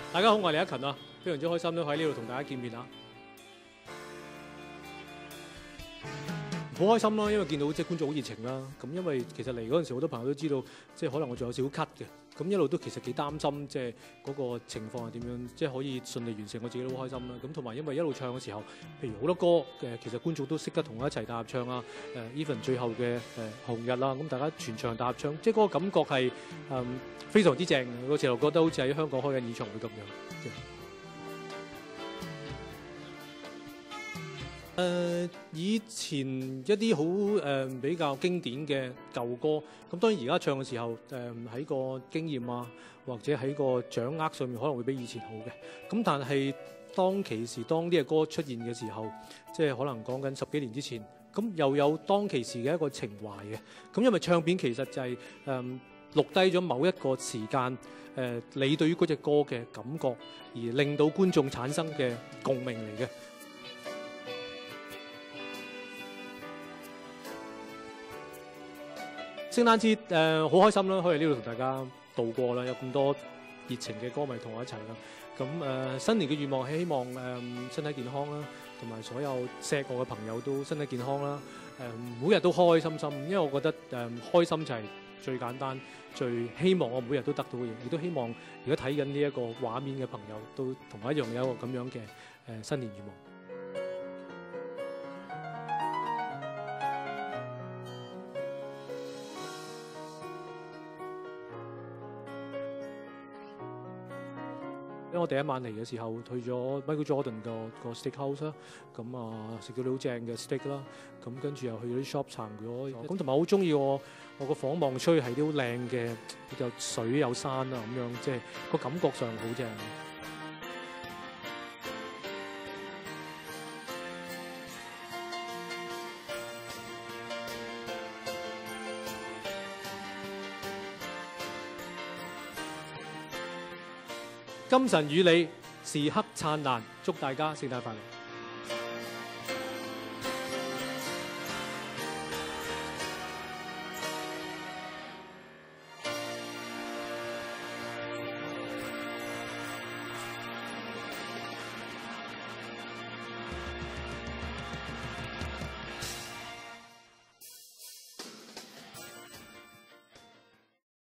大家好，我係李克勤啊，非常之開心都喺呢度同大家見面啊！好開心啦，因為見到即係觀眾好熱情啦。咁因為其實嚟嗰陣時，好多朋友都知道，即係可能我仲有少少咳嘅。咁一路都其實幾擔心，即係嗰個情況係點樣，即係可以順利完成，我自己都好開心啦。咁同埋因為一路唱嘅時候，譬如好多歌嘅，其實觀眾都識得同我一齊大合唱啊。even 最後嘅紅日啦，咁大家全場大合唱，即係嗰個感覺係非常之正。我成日覺得好似喺香港開緊演唱會咁樣。以前一啲好比較經典嘅舊歌，咁當然而家唱嘅時候，喺個經驗啊，或者喺個掌握上面可能會比以前好嘅。咁但係當其時當呢隻歌出現嘅時候，即係可能講緊10幾年之前，咁又有當其時嘅一個情懷嘅。咁因為唱片其實就係錄低咗某一個時間，你對於嗰隻歌嘅感覺，而令到觀眾產生嘅共鳴嚟嘅。聖誕節好開心啦，可以喺呢度同大家度過啦，有咁多熱情嘅歌迷同我一齊啦。咁新年嘅願望係希望身體健康啦，同埋所有錫我嘅朋友都身體健康啦。每日都開開心心，因為我覺得開心就係最簡單，最希望我每日都得到嘅嘢，亦都希望如果睇緊呢一個畫面嘅朋友都同我一樣有一個咁樣嘅新年願望。因為我第一晚嚟嘅時候，去咗 Michael Jordan 個 steakhouse 啦，咁食咗啲好正嘅 steak 啦，咁跟住又去咗啲 shop 行咗，咁同埋好中意我個房望出去係啲好靚嘅，有水有山啊咁樣，即係個感覺上好正。今晨與你時刻燦爛，祝大家聖誕快樂！